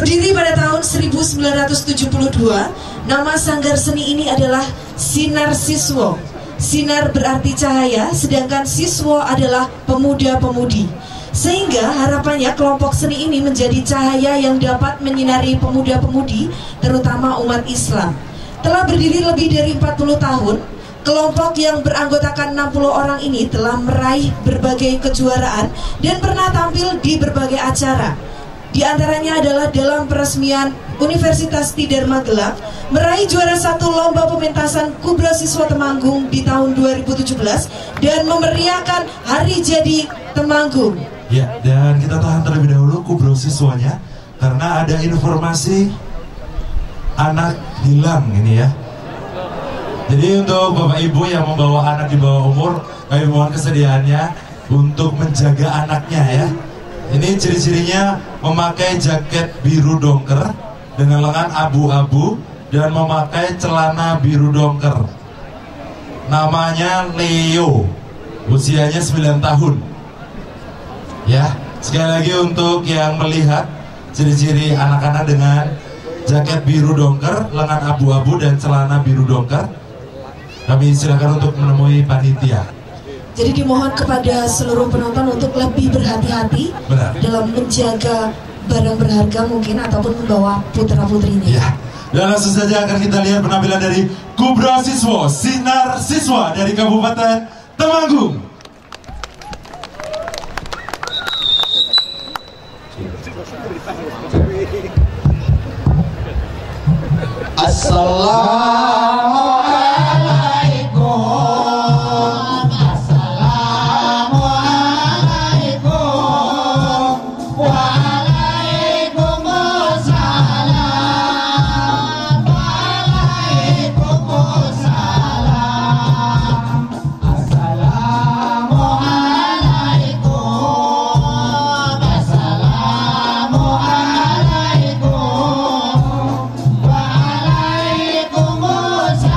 Berdiri pada tahun 1972, nama sanggar seni ini adalah Sinar Siswo. Sinar berarti cahaya, sedangkan siswo adalah pemuda-pemudi. Sehingga harapannya kelompok seni ini menjadi cahaya yang dapat menyinari pemuda-pemudi, terutama umat Islam. Telah berdiri lebih dari 40 tahun, kelompok yang beranggotakan 60 orang ini telah meraih berbagai kejuaraan dan pernah tampil di berbagai acara. Di antaranya adalah dalam peresmian Universitas Tidar Magelang, meraih juara 1 lomba pementasan Kubro Siswa Temanggung di tahun 2017 dan memeriahkan Hari Jadi Temanggung. Ya, dan kita tahan terlebih dahulu Kubro Siswanya karena ada informasi anak hilang ini ya. Jadi untuk Bapak Ibu yang membawa anak di bawah umur, kami mohon kesediaannya untuk menjaga anaknya ya. Ini ciri-cirinya memakai jaket biru dongker dengan lengan abu-abu dan memakai celana biru dongker. Namanya Leo, usianya 9 tahun. Ya, sekali lagi untuk yang melihat ciri-ciri anak-anak dengan jaket biru dongker, lengan abu-abu dan celana biru dongker, kami silakan untuk menemui panitia. Jadi dimohon kepada seluruh penonton untuk lebih berhati-hati dalam menjaga barang berharga mungkin ataupun membawa putra-putrinya. Ya. Dan langsung saja akan kita lihat penampilan dari Kubro Siswo, Sinar Siswa dari Kabupaten Temanggung. Waalaikumsalam.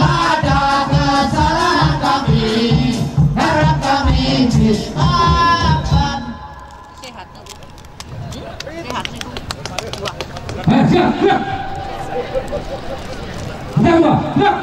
ada kesalahan kami, harap kami dimaafkan. Sehat. Sehat nih. Siap, siap. Siap, siap.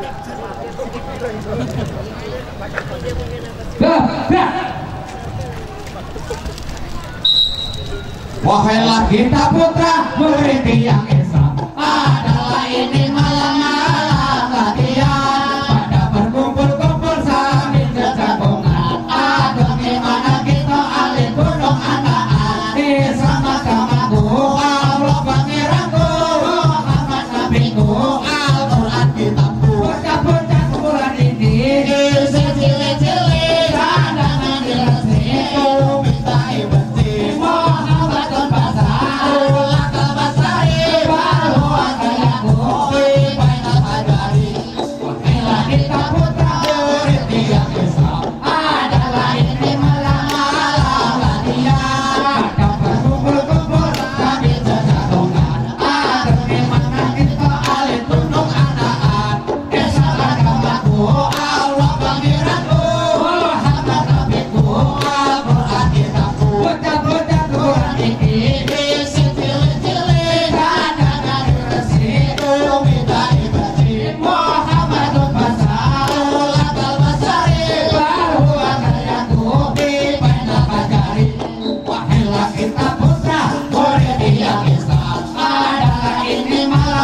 Wahailah kita putra murid yang Islam, adalah ini malam-malam latihan, pada berkumpul-kumpul sambil berjagongan. Aduh gimana kita alih gunung Anaan, Islam agamaku, Allah pangeranku, Muhammad nabiku, Al-Quran kitabku. Bocah-bocah kumpulan ini isi cilik-cilik, sandangan diresik, minta benci Muhammadun Basarul Akal Basari, baru akayaku bainal hajari. Wahailah kita putra murid yang Islam, adalah ini malam-malam latihan, kadang berkumpul-kumpul sambil jajagongan. Agar gimana kita alih gunung Anaan, Islam agamaku, Allah pangeranku, Muhammad nabiku, Al-Quran kitabku. Bocah-bocah Quran ini isi cilik-cilik, sandangan diresik, minta benci Muhammadun Basarul Akal Basari, baru akayaku bainal hajari. Wahailah kita putra murid yang Islam, adalah ini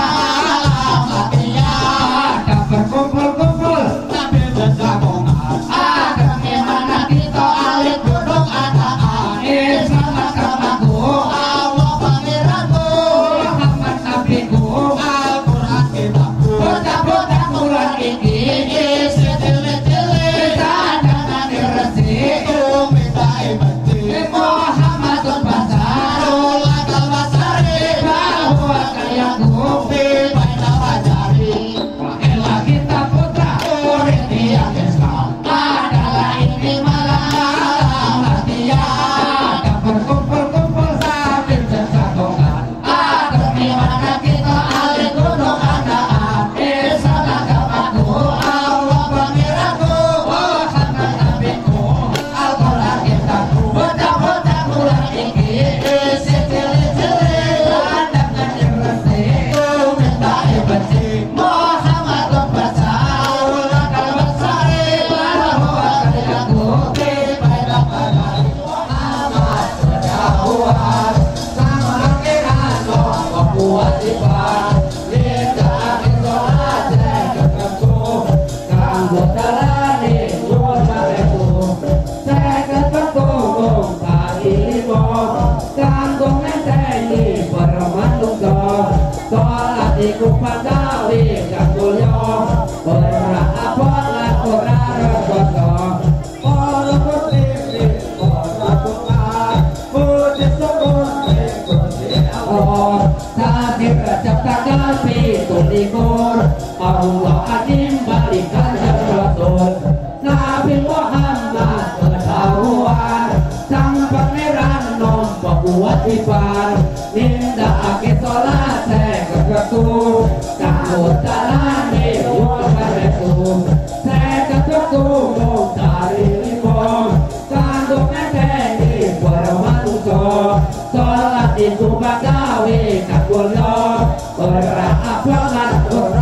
malam latihan, kadang berkumpul-kumpul sambil berjagongan. Agar gimana kita alih gunung Anaan, Islam agamaku, Allah pangeranku, Muhammad nabiku, Al-Quran kitabku. Bocah-bocah Quran ini isi cilik-cilik, sandangan diresik, minta benci Muhammadun Basarul Akal Basari, baru akayaku bainal hajari. Wahailah kita putra murid yang Islam, adalah ini malam latihan, kadang berkumpul-kumpul sambil berjagongan. Agar gimana kita alih gunung Anaan, Islam agamaku, Allah pangeranku, Muhammad nabiku, Al-Quran kitabku. Bocah-bocah Quran ini isi cilik-cilik, sandangan diresik, minta benci Muhammadun Basarul Akal Basari, baru akayaku bainal hajari. Muhammad berjauhan sama pangeran Allah kewajiban, nindakaken sholat seketengku, kanggo dalane nyuwun sareku, seketengku mung kali limo, kanggo ngenteni permanungsa. Sholat iku pagawe kang mulya, ora abot lan ora rekoso. Para muslimin ora bukan puji syukur ning Gusti Allah. Sakit Rajab tanggal 17, Allah adim balikan Rasul Nabi Muhammad ketahuan, sang pangeran nampa kewajiban, nindakake sholat seketengku, kanggo dalane nyuwun sareku, seketengku mung dari limo, kanggo ngenteni para manungsa. Sholat iku pagawe kang mulya, ora abot lan ora